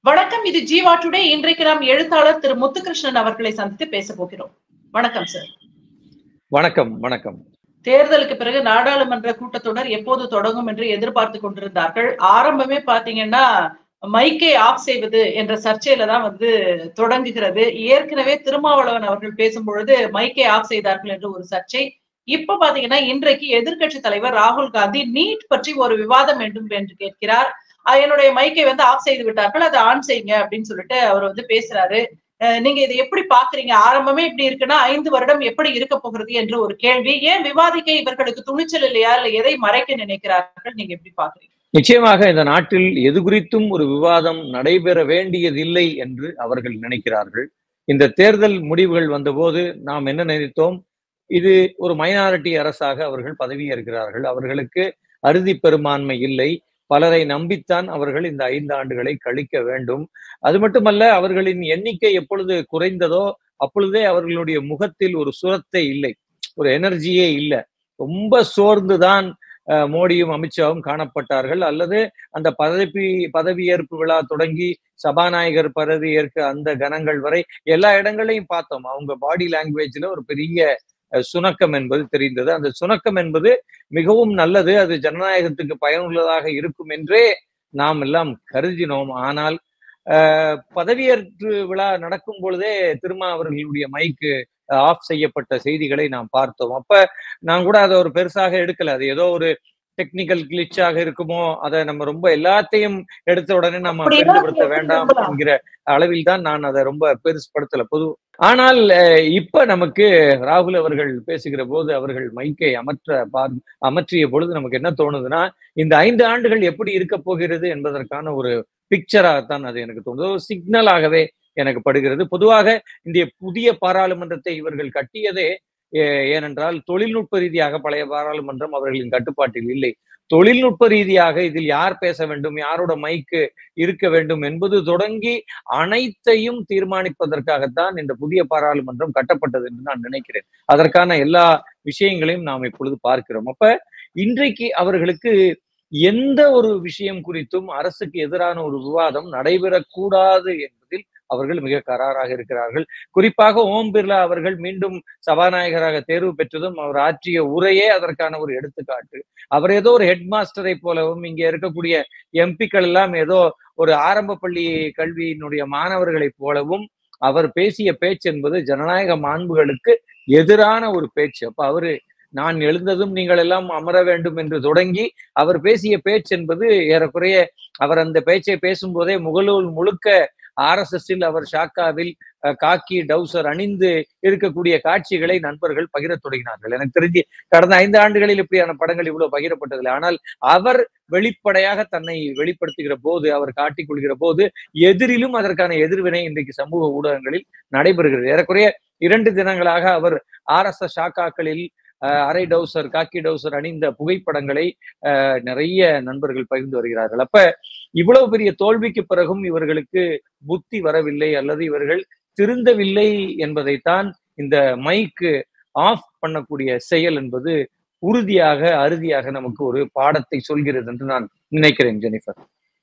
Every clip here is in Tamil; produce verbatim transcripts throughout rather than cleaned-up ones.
வணக்கம். இது ஜீவா டுடே. இன்றைக்கு நாம் எழுத்தாளர் திரு முத்துகிருஷ்ணன் அவர்களை சந்தித்து பேச போகிறோம். வணக்கம் சார். வணக்கம். வணக்கம். தேர்தலுக்கு பிறகு நாடாளுமன்ற கூட்டத்தொடர் எப்போது தொடங்கும் என்று எதிர்பார்த்து கொண்டிருந்தார்கள். ஆரம்பமே பாத்தீங்கன்னா மைக்கை ஆஃப் செய்வது என்ற சர்ச்சையில தான் வந்து தொடங்குகிறது. ஏற்கனவே திருமாவளவன் அவர்கள் பேசும்பொழுது மைக்கை ஆஃப் செய்தார்கள் என்று ஒரு சர்ச்சை. இப்ப பாத்தீங்கன்னா இன்றைக்கு எதிர்க்கட்சி தலைவர் ராகுல் காந்தி நீட் பற்றி ஒரு விவாதம் வேண்டும் என்று கேட்கிறார். என்னுடைய மைக்கை வந்து ஆஃப் செய்து விட்டார்கள், அதை ஆன் செய்யுங்க அப்படின்னு சொல்லிட்டு அவர் வந்து பேசுறாரு. நீங்க இதை எப்படி பாக்குறீங்க? ஆரம்பமே இப்படி இருக்குன்னா ஐந்து வருடம் எப்படி இருக்க போகிறது என்று ஒரு கேள்வி. ஏன் விவாதிக்க இவர்களுக்கு துணிச்சல் இல்லையா, இல்ல எதை மறைக்க நினைக்கிறார்கள்? நீங்க எப்படி பாக்குறீங்க? நிச்சயமாக இந்த நாட்டில் எது குறித்தும் ஒரு விவாதம் நடைபெற வேண்டியதில்லை என்று அவர்கள் நினைக்கிறார்கள். இந்த தேர்தல் முடிவுகள் வந்தபோது நாம் என்ன நினைத்தோம்? இது ஒரு மைனாரிட்டி அரசாக அவர்கள் பதவியேற்கிறார்கள். அவர்களுக்கு அறுதி பெரும்பான்மை இல்லை. பலரை நம்பித்தான் அவர்கள் இந்த ஐந்து ஆண்டுகளை கழிக்க வேண்டும். அது மட்டுமல்ல, அவர்களின் எண்ணிக்கை எப்பொழுது குறைந்ததோ அப்பொழுதே அவர்களுடைய முகத்தில் ஒரு சுரத்தை இல்லை, ஒரு எனர்ஜியே இல்லை. ரொம்ப சோர்ந்துதான் மோடியும் அமித்ஷாவும் காணப்பட்டார்கள். அல்லது அந்த பதவி பதவியேற்பு விழா தொடங்கி சபாநாயகர் பதவி ஏற்க அந்த கணங்கள் வரை எல்லா இடங்களையும் பார்த்தோம். அவங்க பாடி லாங்குவேஜ்ல ஒரு பெரிய சுணக்கம் என்பது தெரிந்தது. அந்த சுணக்கம் என்பது மிகவும் நல்லது, அது ஜனநாயகத்துக்கு பயனுள்ளதாக இருக்கும் என்றே நாம் எல்லாம் கருதினோம். ஆனால் அஹ் பதவியேற்பு விழா நடக்கும் பொழுதே திருமா அவர்களுடைய மைக்கு ஆஃப் செய்யப்பட்ட செய்திகளை நாம் பார்த்தோம். அப்ப நான் கூட அதை ஒரு பெருசாக எடுக்கல. அது ஏதோ ஒரு டெக்னிக்கல் கிளிச்சாக இருக்குமோ, அதை நம்ம ரொம்ப எல்லாத்தையும் எடுத்த உடனே நம்ம பெரிதுபடுத்த வேண்டாம் என்கிற அளவில் தான் நான் அதை ரொம்ப பெருசுபடுத்தல பொது. ஆனால் இப்ப நமக்கு ராகுல் அவர்கள் பேசுகிற போது அவர்கள் மைக்கை அமற்ற பார் அமற்றிய பொழுது நமக்கு என்ன தோணுதுன்னா, இந்த ஐந்து ஆண்டுகள் எப்படி இருக்க போகிறது என்பதற்கான ஒரு பிக்சராகத்தான் அது எனக்கு தோணுது, ஒரு சிக்னலாகவே எனக்கு படுகிறது. பொதுவாக இந்த புதிய பாராளுமன்றத்தை இவர்கள் கட்டியதே ஏனென்றால் தொழில்நுட்ப ரீதியாக பழைய பாராளுமன்றம் அவர்களின் கட்டுப்பாட்டில் இல்லை. தொழில்நுட்ப ரீதியாக இதில் யார் பேச வேண்டும், யாரோட மைக்கு இருக்க வேண்டும் என்பது தொடங்கி அனைத்தையும் தீர்மானிப்பதற்காகத்தான் இந்த புதிய பாராளுமன்றம் கட்டப்பட்டது என்று நான் நினைக்கிறேன். அதற்கான எல்லா விஷயங்களையும் நாம் இப்பொழுது பார்க்கிறோம். அப்ப இன்றைக்கு அவர்களுக்கு எந்த ஒரு விஷயம் குறித்தும் அரசுக்கு எதிரான ஒரு விவாதம் நடைபெறக்கூடாது என்பதில் அவர்கள் மிக கராராக இருக்கிறார்கள். குறிப்பாக ஓம் பிர்லா அவர்கள் மீண்டும் சபாநாயகராக தேர்வு பெற்றதும் அவர் ஆற்றிய உரையே அதற்கான ஒரு எடுத்துக்காட்டு. அவர் ஏதோ ஒரு ஹெட் மாஸ்டரை போலவும், இங்க இருக்கக்கூடிய எம்பிக்கள் எல்லாம் ஏதோ ஒரு ஆரம்ப பள்ளி கல்வியினுடைய மாணவர்களை போலவும் அவர் பேசிய பேச்சு என்பது ஜனநாயக மாண்புகளுக்கு எதிரான ஒரு பேச்சு. அப்ப அவரு நான் எழுந்ததும் நீங்கள் எல்லாம் அமர வேண்டும் என்று தொடங்கி அவர் பேசிய பேச்சு என்பது ஏறக்குறைய அவர் அந்த பேச்சை பேசும்போதே முகநூல் முழுக்க ஆர் எஸ் எஸ்ஸில் அவர் ஷாக்காவில் காக்கி டவுசர் அணிந்து இருக்கக்கூடிய காட்சிகளை நண்பர்கள் பகிர தொடங்கினார்கள். எனக்கு தெரிஞ்சு கடந்த ஐந்து ஆண்டுகளில் இப்படியான படங்கள் இவ்வளவு பகிரப்பட்டதில்லை. ஆனால் அவர் வெளிப்படையாக தன்னை வெளிப்படுத்துகிற போது, அவர் காட்டிக் கொள்கிற போது எதிரிலும் அதற்கான எதிர்வினை இன்றைக்கு சமூக ஊடகங்களில் நடைபெறுகிறது. ஏறக்குறைய இரண்டு தினங்களாக அவர் ஆர் எஸ் எஸ் ஷாக்காக்களில் அரை டவுசர் காக்கி டவுசர் அணிந்த புகைப்படங்களை அஹ் நிறைய நண்பர்கள் பகிர்ந்து வருகிறார்கள். அப்ப இவ்வளவு பெரிய தோல்விக்கு பிறகும் இவர்களுக்கு புத்தி வரவில்லை அல்லது இவர்கள் திருந்தவில்லை என்பதைத்தான் இந்த மைக்கு ஆஃப் பண்ணக்கூடிய செயல் என்பது உறுதியாக அறுதியாக நமக்கு ஒரு பாடத்தை சொல்கிறது என்று நான் நினைக்கிறேன். ஜெனிஃபர்,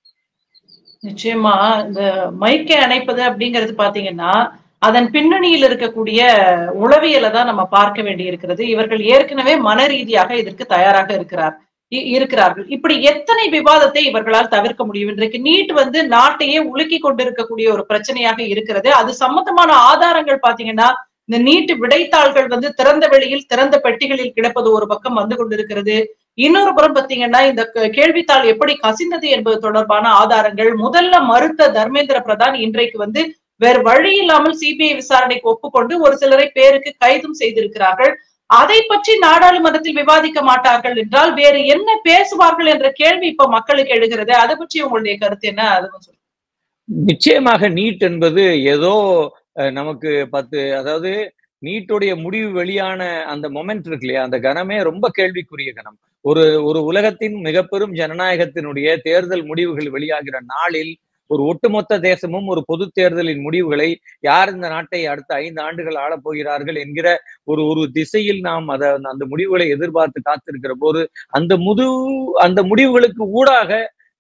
நிச்சயமா இந்த மைக்கை அணைப்பது அப்படிங்கிறது பாத்தீங்கன்னா அதன் பின்னணியில் இருக்கக்கூடிய உளவியலை தான் நம்ம பார்க்க வேண்டி இருக்கிறது. இவர்கள் ஏற்கனவே மன ரீதியாக இதற்கு தயாராக இருக்கிறார் இருக்கிறார்கள். இப்படி எத்தனை விவாதத்தை இவர்களால் தவிர்க்க முடியும்? இன்றைக்கு நீட் வந்து நாட்டையே உலுக்கி கொண்டிருக்கக்கூடிய ஒரு பிரச்சனையாக இருக்கிறது. அது சம்பந்தமான ஆதாரங்கள் பாத்தீங்கன்னா இந்த நீட் விடைத்தாள்கள் வந்து திறந்த வெளியில் திறந்த பெட்டிகளில் கிடப்பது ஒரு பக்கம் வந்து கொண்டிருக்கிறது. இன்னொரு புறம் பாத்தீங்கன்னா இந்த கேள்வித்தாள் எப்படி கசிந்தது என்பது தொடர்பான ஆதாரங்கள் முதல்ல மறுத்த தர்மேந்திர பிரதான் இன்றைக்கு வந்து வேறு வழி இல்லாமல் சிபிஐ விசாரணைக்கு ஒப்புக்கொண்டு ஒரு சிலரை பேருக்கு கைதும் செய்திருக்கிறார்கள். அதை பற்றி நாடாளுமன்றத்தில் விவாதிக்க மாட்டார்கள் என்றால் வேறு என்ன பேசுவார்கள் என்ற கேள்வி இப்ப மக்களுக்கு எழுகிறது. அதை பற்றி உங்களுடைய கருத்து என்ன? அது நிச்சயமாக நீட் என்பது ஏதோ நமக்கு பத்து அதாவது நீட்டுடைய முடிவு வெளியான அந்த மொமெண்ட் இருக்கு இல்லையா, அந்த கணமே ரொம்ப கேள்விக்குரிய கணம். ஒரு ஒரு உலகத்தின் மிக பெரும் ஜனநாயகத்தினுடைய தேர்தல் முடிவுகள் வெளியாகிற நாளில் ஒரு ஒட்டுமொத்த தேசமும் ஒரு பொது தேர்தலின் முடிவுகளை யார் இந்த நாட்டை அடுத்த ஐந்து ஆண்டுகள் ஆளப்போகிறார்கள் என்கிற ஒரு ஒரு திசையில் நாம் அதை அந்த முடிவுகளை எதிர்பார்த்து காத்திருக்கிற போது அந்த முது அந்த முடிவுகளுக்கு ஊடாக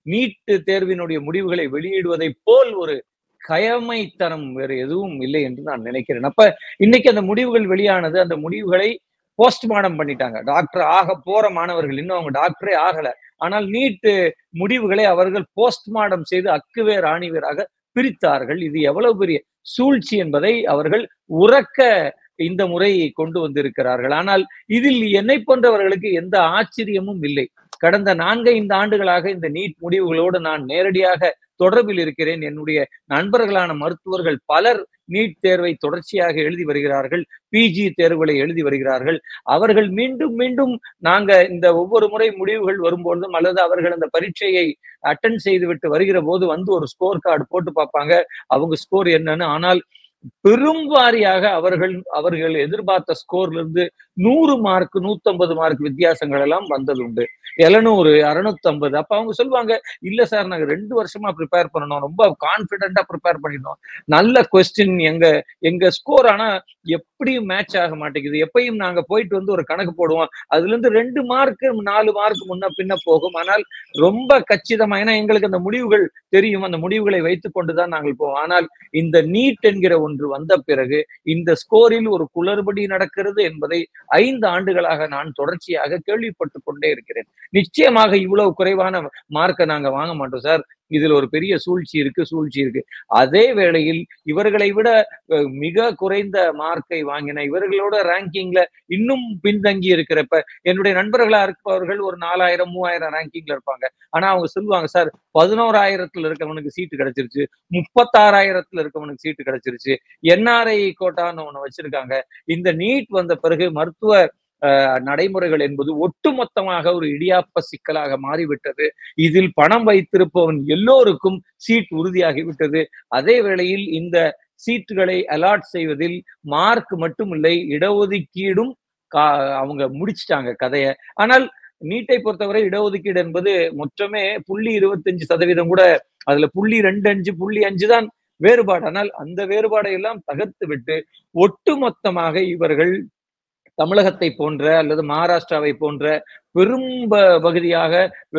நீட் தேர்வினுடைய முடிவுகளை வெளியிடுவதை போல் ஒரு கயமைத்தனம் வேறு எதுவும் இல்லை என்று நான் நினைக்கிறேன். அப்ப இன்னைக்கு அந்த முடிவுகள் வெளியானது. அந்த முடிவுகளை போஸ்ட்மார்டம் பண்ணிட்டாங்க. டாக்டர் ஆக போற மாணவர்கள் இன்னும் அவங்க டாக்டரே ஆகல. ஆனால் நீட் முடிவுகளை அவர்கள் போஸ்ட்மார்டம் செய்து அக்குவேர் ஆணிவேராக பிரித்தார்கள். இது எவ்வளவு பெரிய சூழ்ச்சி என்பதை அவர்கள் உறக்க இந்த முறை கொண்டு வந்திருக்கிறார்கள். ஆனால் இதில் என்னை போன்றவர்களுக்கு எந்த ஆச்சரியமும் இல்லை. கடந்த நான்கு ஐந்து ஆண்டுகளாக இந்த நீட் முடிவுகளோடு நான் நேரடியாக தொடர்பில் இருக்கிறேன். என்னுடைய நண்பர்களான மருத்துவர்கள் பலர் நீட் தேர்வை தொடர்ச்சியாக எழுதி வருகிறார்கள். பிஜி தேர்வுகளை எழுதி வருகிறார்கள். அவர்கள் மீண்டும் மீண்டும் நாங்க இந்த ஒவ்வொரு முறை முடிவுகள் வரும்பொழுதும் அல்லது அவர்கள் அந்த பரீட்சையை அட்டன் செய்துவிட்டு வருகிற போது வந்து ஒரு ஸ்கோர் கார்டு போட்டு பார்ப்பாங்க. அவங்க ஸ்கோர் என்னன்னு. ஆனால் பெரும் வாரியாக அவர்கள் அவர்கள் எதிர்பார்த்த ஸ்கோர்ல இருந்து நூறு மார்க் நூத்தி ஐம்பது மார்க் வித்தியாசங்கள் எல்லாம் வந்தது உண்டு. எழுநூறு அறுநூத்தி ஐம்பது. அப்ப அவங்க சொல்லுவாங்க, இல்ல சார் நாங்க ரெண்டு வருஷமா ப்ரிப்பேர் பண்ணணும், ரொம்ப கான்பிடென்டா ப்ரிப்பேர் பண்ணிருந்தோம், நல்ல கொஸ்டின், எங்க எங்க ஸ்கோர் ஆனா எப்படியும் மேட்ச் ஆக மாட்டேங்குது. எப்பயும் நாங்க போயிட்டு வந்து ஒரு கணக்கு போடுவோம், அதுல இருந்து ரெண்டு மார்க் நாலு மார்க் முன்ன பின்ன போகும். ஆனால் ரொம்ப கச்சிதமா, ஏன்னா எங்களுக்கு அந்த முடிவுகள் தெரியும், அந்த முடிவுகளை வைத்துக் கொண்டுதான் நாங்கள் போவோம். ஆனால் இந்த நீட் என்கிற ஒன்று வந்த பிறகு இந்த ஸ்கோரில் ஒரு குளறுபடி நடக்கிறது என்பதை ஐந்து ஆண்டுகளாக நான் தொடர்ச்சியாக கேள்விப்பட்டுக் கொண்டே இருக்கிறேன். நிச்சயமாக இவ்வளவு குறைவான மார்க்கை நாங்க வாங்க மாட்டோம் சார், இதுல ஒரு பெரிய சூழ்ச்சி இருக்கு சூழ்ச்சி இருக்கு. அதே வேளையில் இவர்களை விட மிக குறைந்த மார்க்கை வாங்கின, இவர்களோட ரேங்கிங்ல இன்னும் பின்தங்கி இருக்கிறப்ப என்னுடைய நண்பர்களா இருப்பவர்கள் ஒரு நாலாயிரம் மூவாயிரம் ரேங்கிங்ல இருப்பாங்க. ஆனா அவங்க சொல்லுவாங்க, சார் பதினோராயிரத்துல இருக்கவனுக்கு சீட்டு கிடைச்சிருச்சு, முப்பத்தாறாயிரத்துல இருக்கவனுக்கு சீட்டு கிடைச்சிருச்சு, என்ஆர்ஐ கோட்டான்னு ஒண்ணு வச்சிருக்காங்க. இந்த நீட் வந்த பிறகு மருத்துவ நடைமுறைகள் என்பது ஒட்டுமொத்தமாக ஒரு இடியாப்ப சிக்கலாக மாறிவிட்டது. இதில் பணம் வைத்திருப்பவன் எல்லோருக்கும் சீட் உறுதியாகிவிட்டது. அதே வேளையில் இந்த சீட்டுகளை அலாட் செய்வதில் மார்க் மட்டும் இல்லை, இடஒதுக்கீடும் அவங்க முடிச்சிட்டாங்க கதைய. ஆனால் நீட்டை பொறுத்தவரை இடஒதுக்கீடு என்பது மொத்தமே புள்ளி இருபத்தி அஞ்சு சதவீதம் கூட, அதுல புள்ளி ரெண்டு அஞ்சு புள்ளி அஞ்சு தான் வேறுபாடு. ஆனால் அந்த வேறுபாடை எல்லாம் தகர்த்து விட்டு ஒட்டுமொத்தமாக இவர்கள் தமிழகத்தை போன்ற அல்லது மகாராஷ்டிராவை போன்ற பெரும் பகுதியாக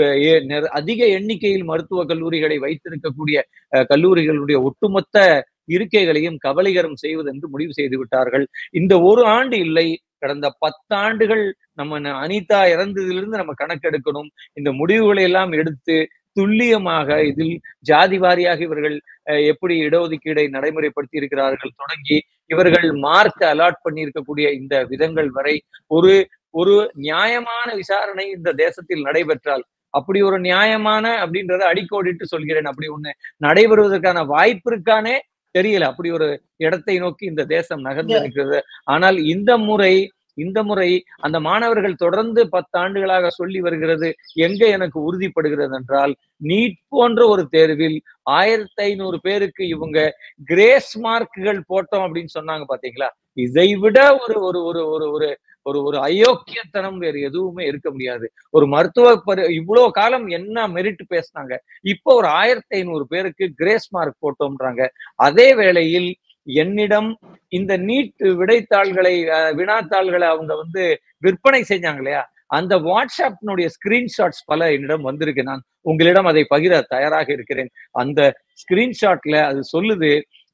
அதிக எண்ணிக்கையில் மருத்துவ கல்லூரிகளை வைத்திருக்கக்கூடிய கல்லூரிகளுடைய ஒட்டுமொத்த இருக்கைகளையும் கபலீகரம் செய்வது என்று முடிவு செய்து விட்டார்கள். இந்த ஒரு ஆண்டு இல்லை, கடந்த பத்தாண்டுகள் நம்ம அனிதா இறந்ததிலிருந்து நம்ம கணக்கெடுக்கணும். இந்த முடிவுகளை எல்லாம் எடுத்து துல்லியமாக இதில் ஜாதி வாரியாக இவர்கள் எப்படி இடஒதுக்கீடை நடைமுறைப்படுத்தி இருக்கிறார்கள் தொடங்கி இவர்கள் மார்க் அலாட் பண்ணி இருக்கக்கூடிய இந்த விதங்கள் வரை ஒரு ஒரு நியாயமான விசாரணை இந்த தேசத்தில் நடைபெற்றால், அப்படி ஒரு நியாயமான அப்படின்றத அடிக்கோடிட்டு சொல்கிறேன், அப்படி ஒண்ணு நடைபெறுவதற்கான வாய்ப்பு இருக்கானே தெரியல. அப்படி ஒரு இடத்தை நோக்கி இந்த தேசம் நகர்ந்து இருக்கிறது. ஆனால் இந்த முறை இந்த முறை அந்த மாணவர்கள் தொடர்ந்து பத்து ஆண்டுகளாக சொல்லி வருகிறது எங்க எனக்கு உறுதிப்படுகிறது என்றால், நீட் போன்ற ஒரு தேர்வில் ஆயிரத்தி ஐநூறு பேருக்கு இவங்க கிரேஸ் மார்க்குகள் போட்டோம் அப்படின்னு சொன்னாங்க பாத்தீங்களா, இதை விட ஒரு ஒரு ஒரு ஒரு ஒரு ஒரு ஒரு அயோக்கியத்தனம் வேறு எதுவுமே இருக்க முடியாது. ஒரு மருத்துவ பரி இவ்வளவு காலம் என்ன மெரிட் பேசினாங்க, இப்போ ஒரு ஆயிரத்தி ஐநூறு பேருக்கு கிரேஸ் மார்க் போட்டோம்ன்றாங்க. அதே வேளையில் என்னிடம் இந்த நீட் விடைத்தாள்களை வினாத்தாள்களை அவங்க வந்து விற்பனை செஞ்சாங்க இல்லையா, அந்த வாட்ஸ்அப்னுடைய ஸ்கிரீன்ஷாட்ஸ் பல என்னிடம் வந்திருக்கு. நான் உங்களிடம் அதை பகிர தயாராக இருக்கிறேன். அந்த ஸ்கிரீன்ஷாட்ல அது சொல்லுது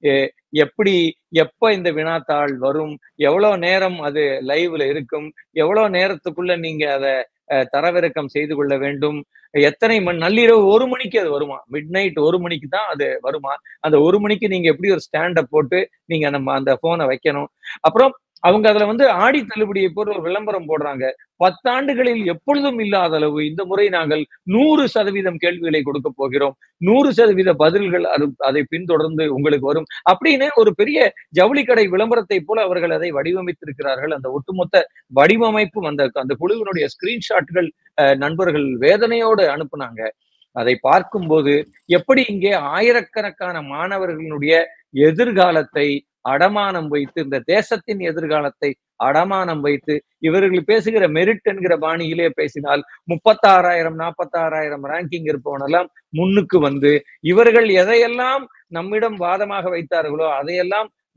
எப்படி எப்ப இந்த வினாத்தாள் வரும், எவ்வளவு நேரம் அது லைவ்ல இருக்கும், எவ்வளவு நேரத்துக்குள்ள நீங்க அதை தரவிறக்கம் செய்து கொள்ள வேண்டும், எத்தனை மணி நள்ளிரவு ஒரு மணிக்கு அது வருமா, மிட் நைட் ஒரு மணிக்கு தான் அது வருமா, அந்த ஒரு மணிக்கு நீங்க எப்படி ஒரு ஸ்டாண்டப் போட்டு நீங்க நம்ம அந்த போனை வைக்கணும். அப்புறம் அவங்க அதுல வந்து ஆடி தள்ளுபடியை போட்டு ஒரு விளம்பரம் போடுறாங்க. பத்தாண்டுகளில் எப்பொழுதும் இல்லாத அளவு இந்த முறை நாங்கள் நூறு சதவீதம் கேள்விகளை கொடுக்க போகிறோம், நூறு சதவீத பதில்கள் அது அதை பின்தொடர்ந்து உங்களுக்கு வரும் அப்படின்னு ஒரு பெரிய ஜவுளி கடை விளம்பரத்தை போல அவர்கள் அதை வடிவமைத்திருக்கிறார்கள். அந்த ஒட்டுமொத்த வடிவமைப்பும் அந்த அந்த குழுவினுடைய ஸ்கிரீன்ஷாட்கள் நண்பர்கள் வேதனையோடு அனுப்புனாங்க. அதை பார்க்கும்போது எப்படி இங்கே ஆயிரக்கணக்கான மாணவர்களுடைய எதிர்காலத்தை அடமானம் வைத்து, இந்த தேசத்தின் எதிர்காலத்தை அடமானம் வைத்து இவர்கள் பேசுகிற மெரிட் என்கிற பாணியிலே பேசினால் முப்பத்தாறாயிரம் நாற்பத்தாறாயிரம் ரேங்கிங் இருப்பவனெல்லாம் முன்னுக்கு வந்து இவர்கள் எதையெல்லாம் நம்மிடம் வாதமாக வைத்தார்களோ அதையெல்லாம்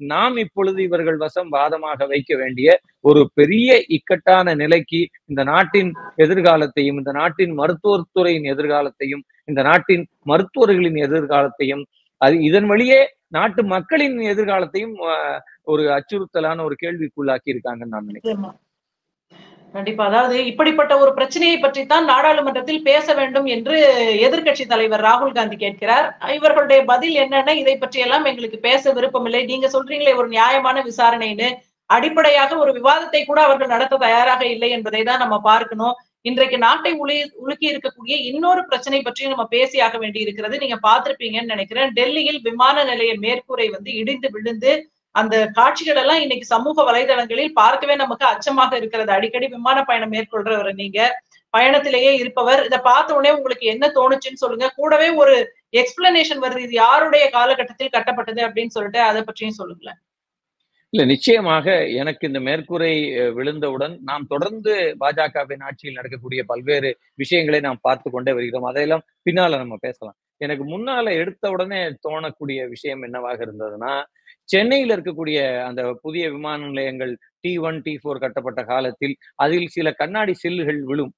நாம் இப்பொழுது இவர்கள் வசம் வாதமாக வைக்க வேண்டிய ஒரு பெரிய இக்கட்டான நிலைக்கு இந்த நாட்டின் எதிர்காலத்தையும், இந்த நாட்டின் மருத்துவத்துறையின் எதிர்காலத்தையும், இந்த நாட்டின் மருத்துவர்களின் எதிர்காலத்தையும், அது இதன் வழியே நாட்டு மக்களின் எதிர்காலத்தையும் ஒரு அச்சுறுத்தலான ஒரு கேள்விக்குள்ளாக்கி இருக்காங்கன்னு நான் நினைக்கிறேன். கண்டிப்பா. அதாவது இப்படிப்பட்ட ஒரு பிரச்சனையை பற்றித்தான் நாடாளுமன்றத்தில் பேச வேண்டும் என்று எதிர்க்கட்சி தலைவர் ராகுல் காந்தி கேட்கிறார். இவர்களுடைய பதில் என்னன்னா, இதை பற்றி எல்லாம் எங்களுக்கு பேச விருப்பமில்லை. நீங்க சொல்றீங்களே ஒரு நியாயமான விசாரணைன்னு, அடிப்படையாக ஒரு விவாதத்தை கூட அவர்கள் நடத்த தயாராக இல்லை என்பதை தான் நம்ம பார்க்கணும். இன்றைக்கு நாட்டை உலி உலுக்கி இருக்கக்கூடிய இன்னொரு பிரச்சனை பற்றியும் நம்ம பேசியாக வேண்டி இருக்கிறது. நீங்க பார்த்திருப்பீங்கன்னு நினைக்கிறேன். டெல்லியில் விமான நிலைய மேற்கூரை வந்து இடிந்து விழுந்து அந்த காட்சிகள் எல்லாம் இன்னைக்கு சமூக வலைதளங்களில் பார்க்கவே நமக்கு அச்சமாக இருக்கிறது. அடிக்கடி விமான பயணம் மேற்கொள்றவர் நீங்க, பயணத்திலேயே இருப்பவர், இதை பார்த்த உடனே உங்களுக்கு என்ன தோணுச்சுன்னு சொல்லுங்க. கூடவே ஒரு எக்ஸ்பிளனேஷன் வருது, இது யாருடைய காலகட்டத்தில் கட்டப்பட்டது அப்படின்னு சொல்லிட்டு அதை பற்றியும் சொல்லுங்களேன். இல்ல, நிச்சயமாக எனக்கு இந்த மேற்கூரை விழுந்தவுடன் நாம் தொடர்ந்து பாஜகவின் ஆட்சியில் நடக்கக்கூடிய பல்வேறு விஷயங்களை நாம் பார்த்து கொண்டே வருகிறோம். அதையெல்லாம் பின்னால நம்ம பேசலாம். எனக்கு முன்னால எடுத்த உடனே தோணக்கூடிய விஷயம் என்னவாக இருந்ததுன்னா, சென்னையில் இருக்கக்கூடிய அந்த புதிய விமான நிலையங்கள் டி ஒன் டி போர் கட்டப்பட்ட காலத்தில் அதில் சில கண்ணாடி சில்லுகள் விழும்.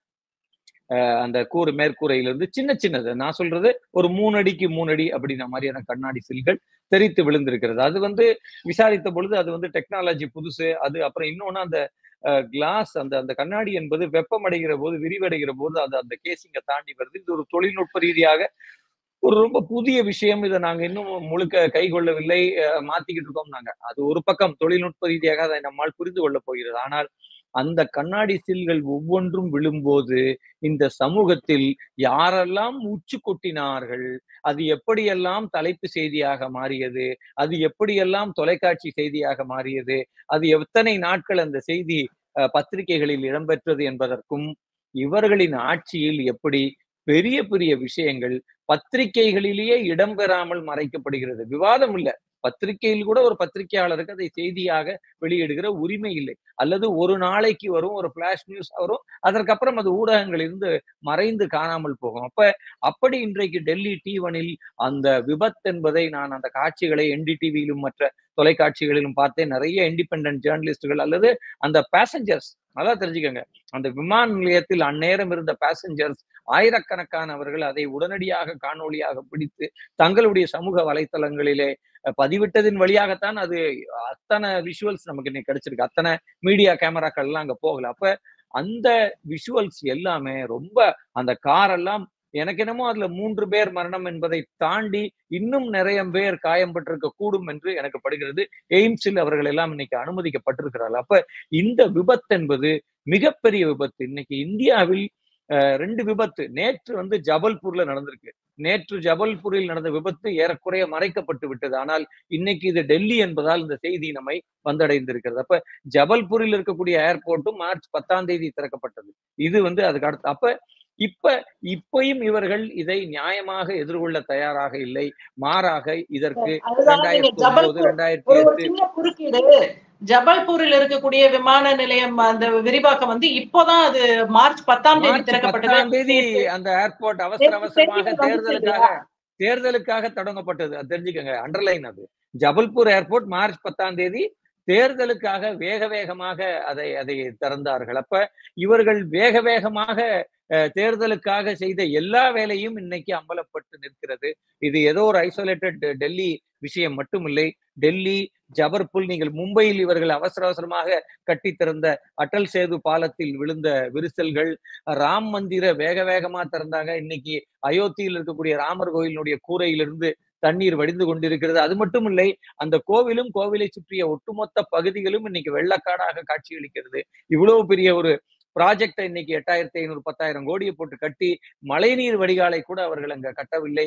அந்த கூறு மேற்கூரையிலிருந்து சின்ன சின்னது, நான் சொல்றது ஒரு மூணு அடிக்கு மூணு அடி அப்படின்ற மாதிரியான கண்ணாடி சில்கள் தெரித்து விழுந்திருக்கிறது. அது வந்து விசாரித்த பொழுது அது வந்து டெக்னாலஜி புதுசு. அது அப்புறம் இன்னொன்னு அந்த கிளாஸ் அந்த அந்த கண்ணாடி என்பது வெப்பமடைகிற போது, விரிவடைகிற போது அது அந்த கேசிங்கை தாண்டி வருது. இது ஒரு தொழில்நுட்ப ரீதியாக ஒரு ரொம்ப புதிய விஷயம். இதை நாங்க இன்னும் முழுக்க கை கொள்ளவில்லை, மாத்திக்கிட்டு இருக்கோம் நாங்க. அது ஒரு பக்கம் தொழில்நுட்ப ரீதியாக அதை நம்மால் புரிந்து கொள்ள போகிறது. ஆனால் அந்த கண்ணாடி சில்கள் ஒவ்வொன்றும் விழும்போது இந்த சமூகத்தில் யாரெல்லாம் உச்சு கொட்டினார்கள், அது எப்படியெல்லாம் தலைப்பு செய்தியாக மாறியது, அது எப்படியெல்லாம் தொலைக்காட்சி செய்தியாக மாறியது, அது எத்தனை நாட்கள் அந்த செய்தி பத்திரிகைகளில் இடம்பெற்றது என்பதற்கும், இவர்களின் ஆட்சியில் எப்படி பெரிய பெரிய விஷயங்கள் பத்திரிகைகளிலேயே இடம்பெறாமல் மறைக்கப்படுகிறது. விவாதம் இல்ல, பத்திரிகையில் கூட ஒரு பத்திரிகையாளருக்கு அதை செய்தியாக வெளியிடுகிற உரிமை இல்லை. அல்லது ஒரு நாளைக்கு வரும் ஒரு பிளாஷ் நியூஸ் வரும், அதற்கப்புறம் அது ஊடகங்களிலிருந்து மறைந்து காணாமல் போகும். அப்ப அப்படி இன்றைக்கு டெல்லி டி ஒனில் அந்த விபத்து என்பதை நான் அந்த காட்சிகளை என் டி டிவியிலும் மற்ற தொலைக்காட்சிகளிலும் பார்த்தேன். நிறைய இண்டிபெண்டன்ட் ஜேர்னலிஸ்டுகள் அல்லது அந்த பேசஞ்சர்ஸ், அதான் தெரிஞ்சுக்கங்க, அந்த விமான நிலையத்தில் அந்நேரம் இருந்த பேசஞ்சர்ஸ் ஆயிரக்கணக்கானவர்கள் அதை உடனடியாக காணொளியாக பிடித்து தங்களுடைய சமூக வலைத்தளங்களிலே பதிவிட்டதின் வழியாகத்தான் அது அத்தனை விஷுவல்ஸ் நமக்கு இன்னைக்கு கிடைச்சிருக்கு. அத்தனை மீடியா கேமராக்கள் எல்லாம் அங்க போகல. அப்ப அந்த விஷுவல்ஸ் எல்லாமே ரொம்ப, அந்த கார் எல்லாம் எனக்கு என்னமோ அதுல மூன்று பேர் மரணம் என்பதை தாண்டி இன்னும் நிறைய பேர் காயம்பட்டிருக்க கூடும் என்று எனக்கு படுகிறது. எய்ம்ஸில் அவர்கள் எல்லாம் இன்னைக்கு அனுமதிக்கப்பட்டிருக்கிறார்கள். அப்ப இந்த விபத்து என்பது மிகப்பெரிய விபத்து. இன்னைக்கு இந்தியாவில் ரெண்டு விபத்து நேற்று வந்து ஜபல்பூர்ல நடந்திருக்கு. நேற்று ஜபல்பூரில் நடந்த விபத்து ஏறக்குறைய மறைக்கப்பட்டு விட்டது. ஆனால் இன்னைக்கு இது டெல்லி என்பதால் இந்த செய்தி நம்மை வந்தடைந்திருக்கிறது. அப்ப ஜபல்பூரில் இருக்கக்கூடிய ஏர்போர்ட்டும் மார்ச் பத்தாம் தேதி திறக்கப்பட்டது. இது வந்து அதுக்கு அடுத்து. அப்ப இப்ப இப்பயும் இவர்கள் இதை நியாயமாக எதிர்கொள்ள தயாராக இல்லை. மாறாக இதற்கு இரண்டாயிரத்தி ஒன்பது இரண்டாயிரத்தி எட்டு குறுக்கீடு ஜபல்பூரில் இருக்கக்கூடிய விமான நிலையம் அந்த விரிவாக்கம் வந்து இப்போதான் அது மார்ச் பத்தாம் தேதி திறக்கப்பட்டது. அந்த ஏர்போர்ட் அவசர அவசரமாக தேர்தலுக்காக தேர்தலுக்காக தொடங்கப்பட்டது. அது தெரிஞ்சுக்கங்க, அண்டர்லைன். அது ஜபல்பூர் ஏர்போர்ட் மார்ச் பத்தாம் தேதி தேர்தலுக்காக வேக வேகமாக அதை அதை திறந்தார்கள். அப்ப இவர்கள் வேக வேகமாக தேர்தலுக்காக செய்த எல்லா வேலையும் இன்னைக்கு அம்பலப்பட்டு நிற்கிறது. இது ஏதோ ஒரு ஐசோலேட்டட் டெல்லி விஷயம் மட்டுமில்லை. டெல்லி, ஜபல்பூர், நீங்கள் மும்பையில் இவர்கள் அவசர அவசரமாக கட்டி திறந்த அட்டல் சேது பாலத்தில் விழுந்த விரிசல்கள், ராம் மந்திர வேக வேகமா திறந்தாங்க. இன்னைக்கு அயோத்தியில் இருக்கக்கூடிய ராமர் கோயிலினுடைய கூரையிலிருந்து தண்ணீர் வடிந்து கொண்டிருக்கிறது. அது மட்டும் இல்லை, அந்த கோவிலும் கோவிலை சுற்றிய ஒட்டுமொத்த பகுதிகளும் இன்னைக்கு வெள்ளக்காடாக காட்சியளிக்கிறது. இவ்வளவு பெரிய ஒரு ப்ராஜெக்டை இன்னைக்கு எட்டாயிரத்தி ஐநூறு பத்தாயிரம் கோடியை போட்டு கட்டி மழைநீர் வடிகாலை கூட அவர்கள் அங்க கட்டவில்லை.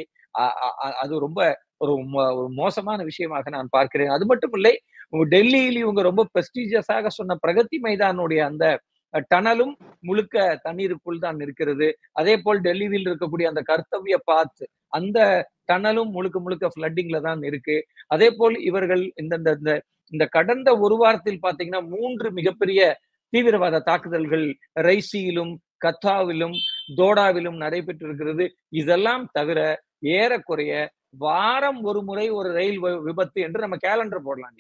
அது ரொம்ப ஒரு மோசமான விஷயமாக நான் பார்க்கிறேன். அது மட்டும் இல்லை, டெல்லியில் இவங்க ரொம்ப பிரஸ்டீஜியஸாக சொன்ன பிரகதி மைதானுடைய அந்த டனலும் முழுக்க தண்ணீருக்குள் தான் இருக்கிறது. அதே போல் டெல்லியில் இருக்கக்கூடிய அந்த கர்த்தவ்ய பாத், அந்த டனலும் முழுக்க முழுக்க ஃபிளட்டிங்ல தான் இருக்கு. அதே போல் இவர்கள் இந்த இந்த கடந்த ஒரு வாரத்தில் பாத்தீங்கன்னா மூன்று மிகப்பெரிய தீவிரவாத தாக்குதல்கள் ரைசியிலும் கத்தாவிலும் தோடாவிலும் நடைபெற்றிருக்கிறது. இதெல்லாம் தவிர ஏறக்குறைய வாரம் ஒரு முறை ஒரு ரயில் விபத்து என்று நம்ம கேலண்டர் போடலாம்.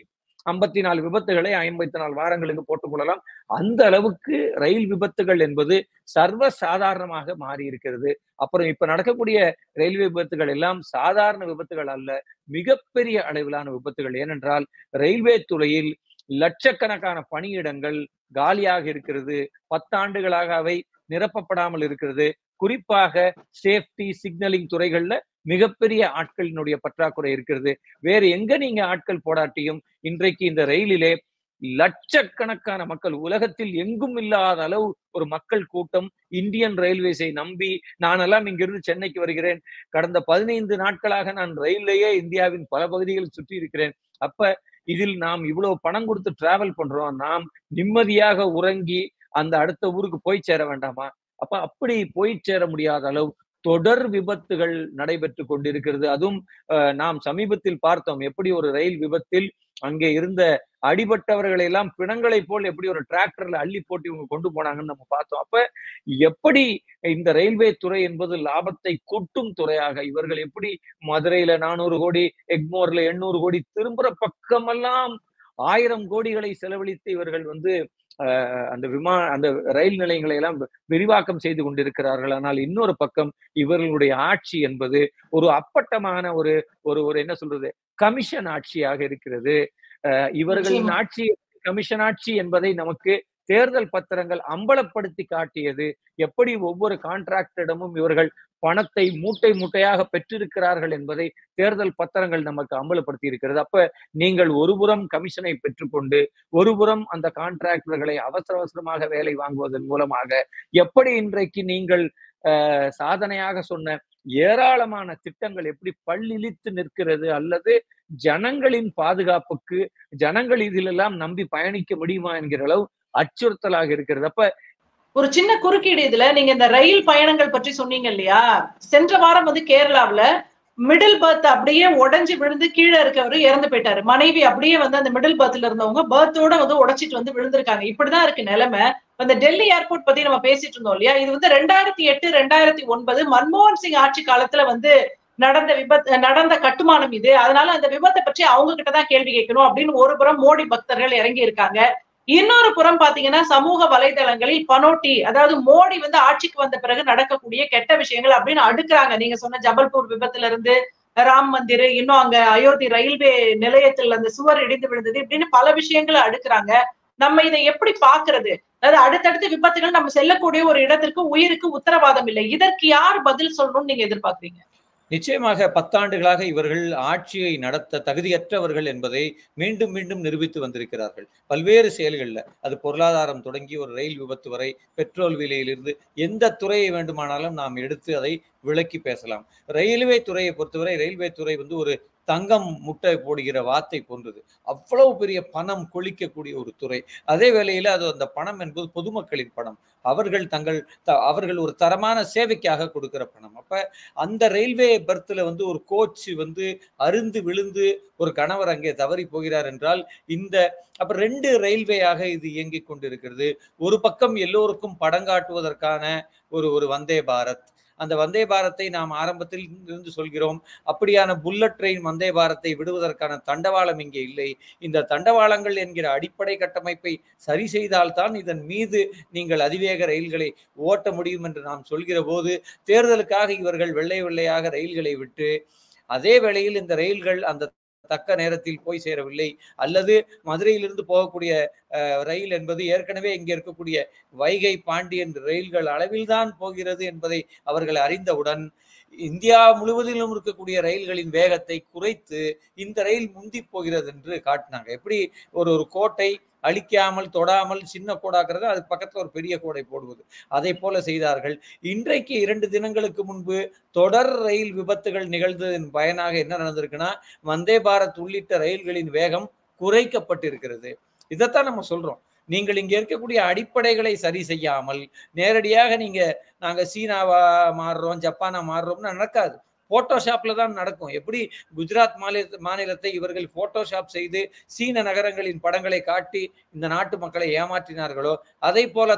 ஐம்பத்தி நாலு விபத்துகளை ஐம்பத்தி நாலு வாரங்களுக்கு போட்டுக் கொள்ளலாம். அந்த அளவுக்கு ரயில் விபத்துகள் என்பது சர்வ சாதாரணமாக மாறி இருக்கிறது. அப்புறம் இப்ப நடக்கக்கூடிய ரயில்வே விபத்துகள் எல்லாம் சாதாரண விபத்துகள் அல்ல, மிகப்பெரிய அளவிலான விபத்துகள். ஏனென்றால் ரயில்வே துறையில் லட்சக்கணக்கான பணியிடங்கள் காலியாக இருக்கிறது. பத்தாண்டுகளாக அவை நிரப்பப்படாமல் இருக்கிறது. குறிப்பாக சேஃப்டி சிக்னலிங் துறைகள்ல மிகப்பெரிய ஆட்களினுடைய பற்றாக்குறை இருக்கிறது. வேறு எங்க நீங்க ஆட்கள் போடாட்டியும் இன்றைக்கு இந்த ரயிலிலே லட்சக்கணக்கான மக்கள், உலகத்தில் எங்கும் இல்லாத அளவு ஒரு மக்கள் கூட்டம் இந்தியன் ரயில்வேஸை நம்பி, நானெல்லாம் இங்கிருந்து சென்னைக்கு வருகிறேன். கடந்த பதினைந்து நாட்களாக நான் ரயிலேயே இந்தியாவின் பல பகுதிகளில் சுற்றி இருக்கிறேன். அப்ப இதில் நாம் இவ்வளவு பணம் கொடுத்து டிராவல் பண்றோம், நாம் நிம்மதியாக உறங்கி அந்த அடுத்த ஊருக்கு போய் சேர வேண்டாமா? அப்ப அப்படி போய் சேர முடியாத அளவு தொடர் விபத்துகள் நடைபெற்று கொண்டிருக்கிறது. அதுவும் நாம் சமீபத்தில் பார்த்தோம், எப்படி ஒரு ரயில் விபத்தில் அங்கே இருந்த அடிபட்டவர்களை எல்லாம் பிணங்களை போல் எப்படி ஒரு டிராக்டர்ல அள்ளி போட்டு இவங்க கொண்டு போனாங்கன்னு நம்ம பார்த்தோம். அப்ப எப்படி இந்த ரயில்வே துறை என்பது லாபத்தை கூட்டும் துறையாக, இவர்கள் எப்படி மதுரையில நானூறு கோடி, எக்மோர்ல எண்ணூறு கோடி, திரும்புற பக்கமெல்லாம் ஆயிரம் கோடிகளை செலவழித்து இவர்கள் வந்து அந்த விமான அந்த ரயில் நிலையங்களை எல்லாம் விரிவாக்கம் செய்து கொண்டிருக்கிறார்கள். ஆனால் இன்னொரு பக்கம் இவர்களுடைய ஆட்சி என்பது ஒரு அப்பட்டமான ஒரு ஒரு ஒரு என்ன சொல்றது கமிஷன் ஆட்சியாக இருக்கிறது. அஹ் இவர்களின் ஆட்சி கமிஷன் ஆட்சி என்பதை நமக்கு தேர்தல் பத்திரங்கள் அம்பலப்படுத்தி காட்டியது. எப்படி ஒவ்வொரு கான்ட்ராக்டரிடமும் இவர்கள் பணத்தை மூட்டை மூட்டையாக பெற்றிருக்கிறார்கள் என்பதை தேர்தல் பத்திரங்கள் நமக்கு அம்பலப்படுத்தி இருக்கிறது. அப்ப நீங்கள் ஒருபுறம் கமிஷனை பெற்றுக்கொண்டு ஒருபுறம் அந்த கான்ட்ராக்டர்களை அவசர அவசரமாக வேலை வாங்குவதன் மூலமாக எப்படி இன்றைக்கு நீங்கள் அஹ் சாதனையாக சொன்ன ஏராளமான திட்டங்கள் எப்படி பல்லிழித்து நிற்கிறது, அல்லது ஜனங்களின் பாதுகாப்புக்கு ஜனங்கள் இதிலெல்லாம் நம்பி பயணிக்க முடியுமா என்கிற அளவு அச்சுறுத்தலாக இருக்கிறது. அப்ப ஒரு சின்ன குறுக்கீடு இதுல, நீங்க இந்த ரயில் பயணங்கள் பற்றி சொன்னீங்க இல்லையா? சென்ற வாரம் வந்து கேரளாவுல மிடில் பர்த் அப்படியே உடைஞ்சு விழுந்து கீழே இருக்கவரு இறந்து போயிட்டாரு. மனைவி அப்படியே வந்து அந்த மிடில் பர்த்ல இருந்தவங்க பர்த்தோட வந்து உடைச்சிட்டு வந்து விழுந்திருக்காங்க. இப்படிதான் இருக்கு நிலைமை. அந்த டெல்லி ஏர்போர்ட் பத்தி நம்ம பேசிட்டு இருந்தோம் இல்லையா? இது வந்து ரெண்டாயிரத்தி எட்டு ரெண்டாயிரத்தி ஒன்பது மன்மோகன் சிங் ஆட்சி காலத்துல வந்து நடந்த விபத்து நடந்த கட்டுமானம் இது. அதனால அந்த விபத்தை பற்றி அவங்க கிட்டதான் கேள்வி கேட்கணும் அப்படின்னு ஒரு புறம் மோடி பக்தர்கள் இறங்கி இருக்காங்க. இன்னொரு புறம் பாத்தீங்கன்னா சமூக வலைதளங்களில் பனோட்டி, அதாவது மோடி வந்து ஆட்சிக்கு வந்த பிறகு நடக்கக்கூடிய கெட்ட விஷயங்கள் அப்படின்னு அடுக்குறாங்க. நீங்க சொன்ன ஜபல்பூர் விபத்துல இருந்து ராம் மந்திர், இன்னும் அங்க அயோத்தி ரயில்வே நிலையத்தில் அந்த சுவர் இடிந்து விழுந்தது, இப்படின்னு பல விஷயங்களை அடுக்குறாங்க. நம்ம இதை எப்படி பாக்குறது? அதாவது அடுத்தடுத்த விபத்துகள் நம்ம செல்லக்கூடிய ஒரு இடத்திற்கு உயிருக்கு உத்தரவாதம் இல்லை. இதற்கு யார் பதில் சொல்லணும்னு நீங்க எதிர்பார்க்கறீங்க? நிச்சயமாக பத்தாண்டுகளாக இவர்கள் ஆட்சியை நடத்த தகுதியற்றவர்கள் என்பதை மீண்டும் மீண்டும் நிரூபித்து வந்திருக்கிறார்கள். பல்வேறு செயல்களில், அது பொருளாதாரம் தொடங்கி ஒரு ரயில் விபத்து வரை, பெட்ரோல் விலையிலிருந்து எந்த துறையை வேண்டுமானாலும் நாம் எடுத்து அதை விளக்கி பேசலாம். ரயில்வே துறையை பொறுத்தவரை ரயில்வே துறை வந்து ஒரு தங்கம் முட்டை போடுகிற வாத்தை போன்றது. அவ்வளவு பெரிய பணம் கொளிக்கக்கூடிய ஒரு துறை. அதே வேளையில அது அந்த பணம் என்பது பொதுமக்களின் பணம். அவர்கள் தங்கள் அவர்கள் ஒரு தரமான சேவைக்காக கொடுக்கிற பணம். அப்ப அந்த ரயில்வே பர்த்ல வந்து ஒரு கோச் வந்து அருந்து விழுந்து ஒரு கணவர் அங்கே தவறி போகிறார் என்றால், இந்த அப்ப ரெண்டு ரயில்வேயாக இது இயங்கிக் கொண்டிருக்கிறது. ஒரு பக்கம் எல்லோருக்கும் படங்காட்டுவதற்கான ஒரு ஒரு வந்தே பாரத், அந்த வந்தே பாரத்தை நாம் ஆரம்பத்தில் இருந்து சொல்கிறோம். அப்படியான புல்லட் ட்ரெயின் வந்தே பாரத்தை விடுவதற்கான தண்டவாளம் இங்கே இல்லை. இந்த தண்டவாளங்கள் என்கிற அடிப்படை கட்டமைப்பை சரி செய்தால்தான் இதன் மீது நீங்கள் அதிவேக ரயில்களை ஓட்ட முடியும் என்று நாம் சொல்கிற போது, தேர்தலுக்காக இவர்கள் வெள்ளை வெள்ளையாக ரயில்களை விட்டு, அதே வேளையில் இந்த ரயில்கள் அந்த தக்க நேரத்தில் போய் சேரவில்லை, அல்லது மதுரையிலிருந்து போகக்கூடிய ரயில் என்பது ஏற்கனவே இங்கே இருக்கக்கூடிய வைகை பாண்டியன் ரயில்கள் அளவில்தான் போகிறது என்பதை அவர்கள் அறிந்தவுடன் இந்தியா முழுவதிலும் இருக்கக்கூடிய ரயில்களின் வேகத்தை குறைத்து இந்த ரயில் முந்தி போகிறது என்று காட்டினாங்க. எப்படி ஒரு ஒரு கோட்டை அழிக்காமல் தொடாமல் சின்ன கோடாக்குறது, அது பக்கத்துல ஒரு பெரிய கோடை போடுவது, அதை போல செய்தார்கள். இன்றைக்கு இரண்டு தினங்களுக்கு முன்பு தொடர் ரயில் விபத்துகள் நிகழ்ந்ததன் பயனாக என்ன நடந்திருக்குன்னா, வந்தே பாரத் உள்ளிட்ட ரயில்களின் வேகம் குறைக்கப்பட்டிருக்கிறது. இதைத்தான் நம்ம சொல்றோம். நீங்கள் இங்க இருக்கக்கூடிய அடிப்படைகளை சரி செய்யாமல் நேரடியாக நீங்க நாங்க சீனாவா மாறுறோம், ஜப்பானா மாறுறோம்னு நடக்காது. போட்டோஷாப்ல தான் நடக்கும். எப்படி குஜராத் மாநில மாநிலத்தை இவர்கள் போட்டோஷாப் செய்து சீன நகரங்களின் படங்களை காட்டி இந்த நாட்டு மக்களை ஏமாற்றினார்களோ, அதை போலத்தான்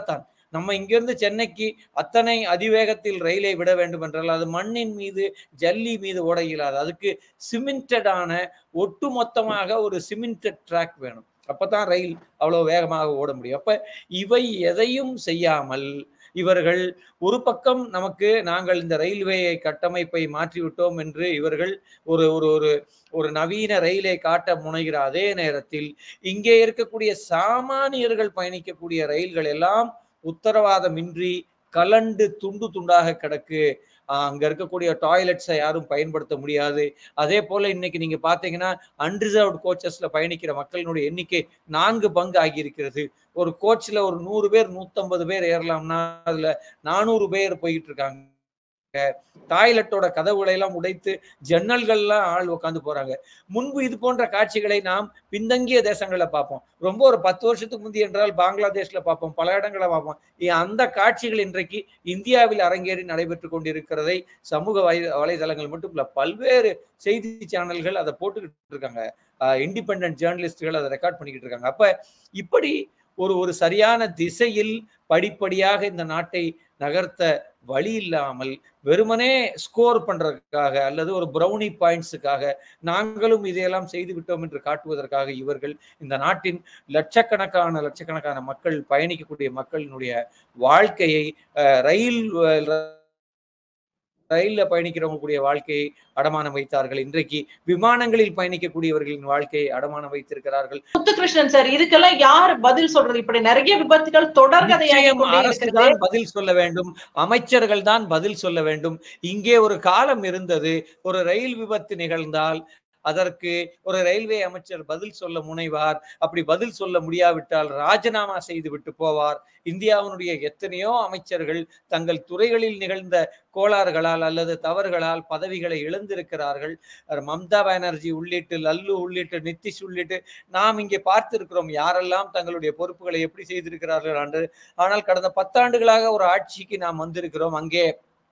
நம்ம இங்கிருந்து சென்னைக்கு அத்தனை அதிவேகத்தில் ரயிலை விட வேண்டும் என்றால் அது மண்ணின் மீது ஜல்லி மீது ஓட இயலாது. அதுக்கு சிமெண்டடான ஒட்டுமொத்தமாக ஒரு சிமெண்டட் ட்ராக் வேணும். அப்பதான் ரயில் அவ்வளவு வேகமாக ஓட முடியும். அப்ப இவை எதையும் செய்யாமல் இவர்கள் ஒரு பக்கம் நமக்கு நாங்கள் இந்த ரயில்வே கட்டமைப்பை மாற்றிவிட்டோம் என்று இவர்கள் ஒரு ஒரு ஒரு ஒரு நவீன ரயிலை காட்ட முனைகிற அதே நேரத்தில் இங்கே இருக்கக்கூடிய சாமானியர்கள் பயணிக்கக்கூடிய ரயில்கள் எல்லாம் உத்தரவாதமின்றி கலண்டு துண்டு துண்டாக கிடக்கு. அங்க இருக்கக்கூடிய டாய்லெட்ஸை யாரும் பயன்படுத்த முடியாது. அதே போல இன்னைக்கு நீங்க பாத்தீங்கன்னா அன்ரிசர்வ்டு கோச்சஸ்ல பயணிக்கிற மக்களினுடைய எண்ணிக்கை நான்கு பங்கு ஆகியிருக்கிறது. ஒரு கோச்ல ஒரு நூறு பேர் நூத்தம்பது பேர் ஏறலாம்னா அதுல நானூறு பேர் போயிட்டு இருக்காங்க. டாய்லெட்டோட கதவுகளை எல்லாம் உடைத்து ஜன்னல்கள்லாம் ஆள் உட்காந்து போறாங்க. முன்பு இது போன்ற காட்சிகளை நாம் பின்தங்கிய தேசங்கள்ல பார்ப்போம். ரொம்ப ஒரு பத்து வருஷத்துக்கு முந்தி என்றால் பங்களாதேஷ்ல பார்ப்போம், பல இடங்களை பார்ப்போம். அந்த காட்சிகள் இன்றைக்கு இந்தியாவில் அரங்கேறி நடைபெற்றுக் கொண்டிருக்கிறதை சமூக வலைதளங்கள் மட்டும் இல்ல, பல்வேறு செய்தி சேனல்கள் அதை போட்டுக்கிட்டு இருக்காங்க. இண்டிபெண்டன்ட் ஜேர்னலிஸ்டுகள் அதை ரெக்கார்ட் பண்ணிக்கிட்டு இருக்காங்க. அப்ப இப்படி ஒரு ஒரு சரியான திசையில் படிப்படியாக இந்த நாட்டை நகர்த்த வழி இல்லாமல் வெறுமனே ஸ்கோர் பண்றதுக்காக அல்லது ஒரு பிரௌனி பாயிண்ட்ஸுக்காக நாங்களும் இதையெல்லாம் செய்து விட்டோம் என்று காட்டுவதற்காக இவர்கள் இந்த நாட்டின் லட்சக்கணக்கான லட்சக்கணக்கான மக்கள் பயணிக்கக்கூடிய மக்களினுடைய வாழ்க்கையை ரயில் ரயில்ல பயணிக்கிறவங்க கூடிய வாழ்க்கையை அடமானம் வைத்தார்கள். இன்றைக்கு விமானங்களில் பயணிக்கக்கூடியவர்களின் வாழ்க்கையை அடமானம் வைத்திருக்கிறார்கள். முத்துகிருஷ்ணன் சார், இதுக்கெல்லாம் யார் பதில் சொல்றது? இப்படி நிறைய விபத்துகள் தொடர்கதையாக அரசு தான் பதில் சொல்ல வேண்டும், அமைச்சர்கள் தான் பதில் சொல்ல வேண்டும். இங்கே ஒரு காலம் இருந்தது, ஒரு ரயில் விபத்து நிகழ்ந்தால் அதற்கு ஒரு ரயில்வே அமைச்சர் பதில் சொல்ல முனைவார். அப்படி பதில் சொல்ல முடியாவிட்டால் ராஜினாமா செய்து விட்டு போவார். இந்தியாவினுடைய எத்தனையோ அமைச்சர்கள் தங்கள் துறைகளில் நிகழ்ந்த கோளாறுகளால் அல்லது தவறுகளால் பதவிகளை இழந்திருக்கிறார்கள். மம்தா பானர்ஜி உள்ளிட்டு, லல்லு உள்ளிட்டு, நிதிஷ் உள்ளிட்டு நாம் இங்கே பார்த்திருக்கிறோம் யாரெல்லாம் தங்களுடைய பொறுப்புகளை எப்படி செய்திருக்கிறார்கள் என்று. ஆனால் கடந்த பத்தாண்டுகளாக ஒரு ஆட்சிக்கு நாம் வந்திருக்கிறோம். அங்கே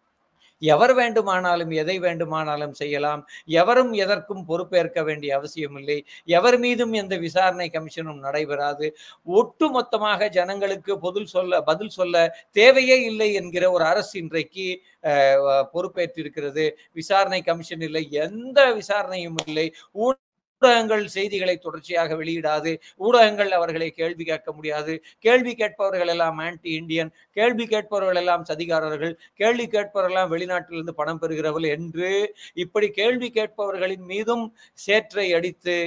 எவர் வேண்டுமானாலும் எதை வேண்டுமானாலும் செய்யலாம், எவரும் எதற்கும் பொறுப்பேற்க வேண்டிய அவசியம் இல்லை, எவர் மீதும் எந்த விசாரணை கமிஷனும் நடைபெறாது. ஒட்டு மொத்தமாக ஜனங்களுக்கு பொதுல் சொல்ல பதில் சொல்ல தேவையே இல்லை என்கிற ஒரு அரசு இன்றைக்கு பொறுப்பேற்றிருக்கிறது. விசாரணை கமிஷன் இல்லை, எந்த விசாரணையும் இல்லை. ஊடகங்கள் செய்திகளை தொடர்ச்சியாக வெளியிடாது, ஊடகங்கள் அவர்களை கேள்வி கேட்க முடியாது. கேள்வி கேட்பவர்கள் எல்லாம் ஆன்டி இண்டியன், கேள்வி கேட்பவர்கள் எல்லாம் சதிகாரர்கள், கேள்வி கேட்பவர்கள் எல்லாம் வெளிநாட்டிலிருந்து பணம் பெறுகிறவர்கள் என்று இப்படி கேள்வி கேட்பவர்களின் மீதும் சேற்றை அடித்து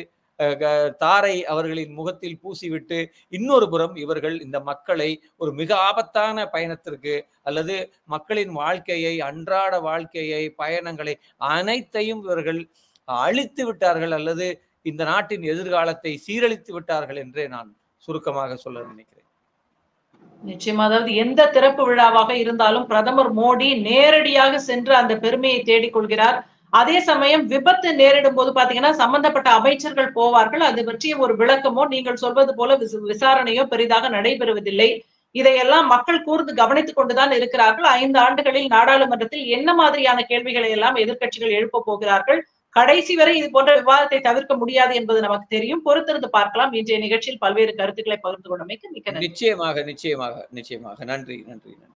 தாரை அவர்களின் முகத்தில் பூசிவிட்டு இன்னொரு புறம் இவர்கள் இந்த மக்களை ஒரு மிக ஆபத்தான பயணத்திற்கு அல்லது மக்களின் வாழ்க்கையை, அன்றாட வாழ்க்கையை, பயணங்களை அனைத்தையும் இவர்கள் அழித்து விட்டார்கள் அல்லது இந்த நாட்டின் எதிர்காலத்தை சீரழித்து விட்டார்கள் என்றே நான் சுருக்கமாக சொல்ல நினைக்கிறேன். நிச்சயமா, அதாவது எந்த திறப்பு விழாவாக இருந்தாலும் பிரதமர் மோடி நேரடியாக சென்று அந்த பெருமையை தேடிக்கொள்கிறார். அதே சமயம் விபத்து நேரிடும் போது பாத்தீங்கன்னா சம்பந்தப்பட்ட அமைச்சர்கள் போவார்கள். அது பற்றிய ஒரு விளக்கமோ நீங்கள் சொல்வது போல விசாரணையோ பெரிதாக நடைபெறுவதில்லை. இதையெல்லாம் மக்கள் கூர்ந்து கவனித்துக் கொண்டுதான் இருக்கிறார்கள். ஐந்து ஆண்டுகளில் நாடாளுமன்றத்தில் என்ன மாதிரியான கேள்விகளை எல்லாம் எதிர்க்கட்சிகள் எழுப்ப போகிறார்கள், கடைசி வரை இது போன்ற விவாதத்தை தவிர்க்க முடியாது என்பது நமக்கு தெரியும். பொறுத்திருந்து பார்க்கலாம். இன்றைய நிகழ்ச்சியில் பல்வேறு கருத்துக்களை பகிர்ந்து கொண்டமைக்கு மிக்க நன்றி. நிச்சயமாக நிச்சயமாக நிச்சயமாக நன்றி நன்றி நன்றி.